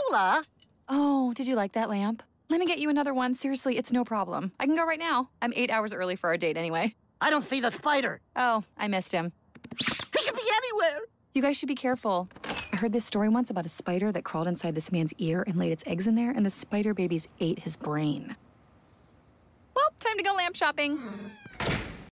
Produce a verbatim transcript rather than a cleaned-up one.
Lola! Oh, did you like that lamp? Let me get you another one. Seriously, it's no problem. I can go right now. I'm eight hours early for our date anyway. I don't see the spider. Oh, I missed him. He could be anywhere. You guys should be careful. I heard this story once about a spider that crawled inside this man's ear and laid its eggs in there, and the spider babies ate his brain. Well, time to go lamp shopping.